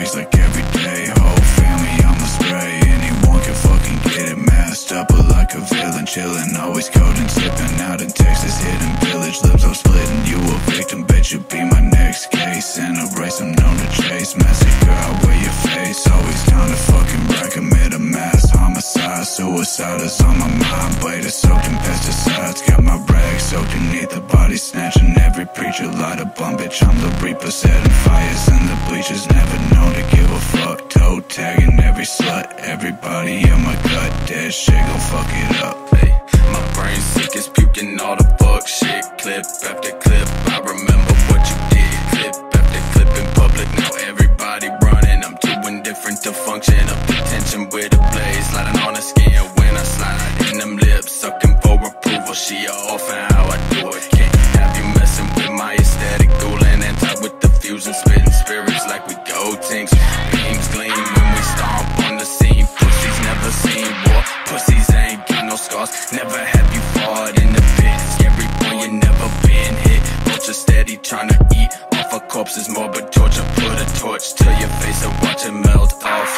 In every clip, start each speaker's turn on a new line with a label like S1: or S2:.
S1: praise like every day. Whole family on the spray, anyone can fucking get it. Masked up but like a villain, chillin', always coding, slipping out in Texas, hidden village. Lips I'm splitting, you a victim, bet you be my next case. In a race I'm known to chase, massacre, I wear your face. Always down to fucking brag, commit a mass homicide. Suicide is on my mind, blade is soaked in pesticides. Got my rag soaked beneath the body, snatching every preacher. Light a bum, bitch, I'm the reaper, setting fires in the bleachers. Never known to give a fuck, toe tagging every slut. Everybody in my gut, dead shit gon' fuck it up.
S2: Hey, my brain sick is puking all the fuck shit. Clip after clip, I remember what you did. Clip after clip in public, now everybody running. I'm too indifferent to function, up the tension with a blaze. Sliding on the skin when I slide in them lips, sucking for approval. She a orphan, how I do it. Can't have you messing with my aesthetic, cooling and tight with the fusion, spitting spirits like we go tinks. Beams gleam when we stomp on the scene. Pussies never seen war, pussies ain't got no scars. Never have you fought in the pit. Scary boy, you never been hit. Vulture steady trying to eat off a corpse's morbid torture. Put a torch to your face and watch it melt off.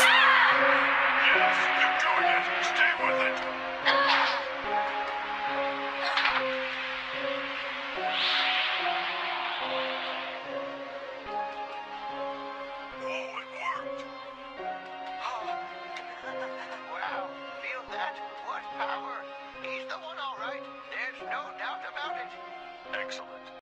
S3: Wow, feel that? What power? He's the one, all right. There's no doubt about it.
S4: Excellent.